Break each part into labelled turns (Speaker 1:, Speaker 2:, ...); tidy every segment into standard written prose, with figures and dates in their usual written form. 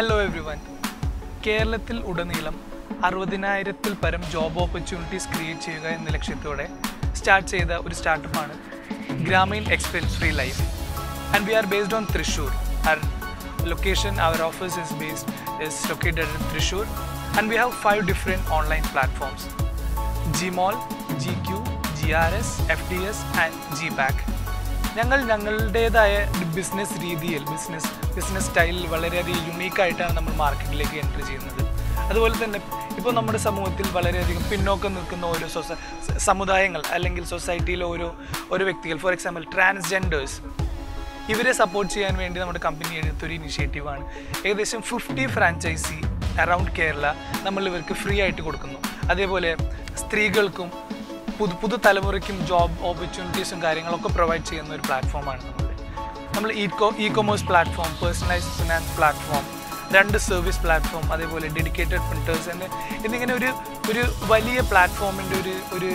Speaker 1: Hello everyone. കേരളത്തിൽ ഉടനീളം 60,000-ൽ പരം ജോബ് ഓപ്പർച്യൂണിറ്റീസ് ക്രിയേറ്റ് ചെയ്യുക എന്ന ലക്ഷ്യത്തോടെ സ്റ്റാർട്ട് ചെയ്ത ഒരു സ്റ്റാർട്ടപ്പാണ് Grameen expense free life. And we are based on Thrissur. Our office is located in Thrissur, and we have 5 different online platforms: Gmall, GQ, GRS, FDS and GPAC. ഞങ്ങളുടേതായ business രീതിയിൽ business സ്റ്റൈലിൽ വളരെയധികം യുണീക്കായിട്ടാണ് നമ്മൾ മാർക്കറ്റിലേക്ക് എൻട്രി ചെയ്യുന്നത്. അതുപോലെ തന്നെ ഇപ്പോൾ നമ്മുടെ സമൂഹത്തിൽ വളരെയധികം പിന്നോക്കം നിൽക്കുന്ന ഓരോ സമുദായങ്ങൾ അല്ലെങ്കിൽ സൊസൈറ്റിയിലെ ഓരോ വ്യക്തികൾ, ഫോർ എക്സാമ്പിൾ ട്രാൻസ്ജെൻഡേഴ്സ്, ഇവരെ സപ്പോർട്ട് ചെയ്യാൻ വേണ്ടി നമ്മുടെ കമ്പനി എടുത്തൊരു ഇനിഷ്യേറ്റീവാണ്. ഏകദേശം 50 ഫ്രാഞ്ചൈസി അറൗണ്ട് കേരള നമ്മൾ ഇവർക്ക് ഫ്രീ ആയിട്ട് കൊടുക്കുന്നു. അതേപോലെ സ്ത്രീകൾക്കും പുതുതലമുറയ്ക്കും ജോബ് ഓപ്പർച്യൂണിറ്റീസും കാര്യങ്ങളൊക്കെ പ്രൊവൈഡ് ചെയ്യുന്ന ഒരു പ്ലാറ്റ്ഫോമാണ് നമ്മൾ e commerce platform, personalised finance platform, 2 service platform, അതേപോലെ ഡെഡിക്കേറ്റഡ് പ്രിൻറ്റേഴ്സ് എന്നിങ്ങനെ ഒരു വലിയ പ്ലാറ്റ്ഫോമിൻ്റെ ഒരു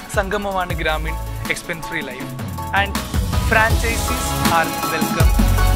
Speaker 1: സംഗമമാണ് Grameen expense free life. And franchisees are welcome.